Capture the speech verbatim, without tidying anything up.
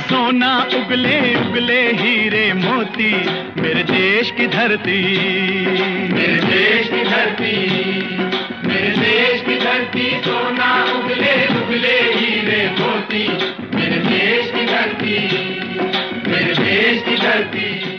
सोना उगले उगले हीरे मोती, मेरे देश की धरती, मेरे देश की धरती, मेरे देश की धरती, सोना उगले उगले हीरे मोती, मेरे देश की धरती, मेरे देश की धरती।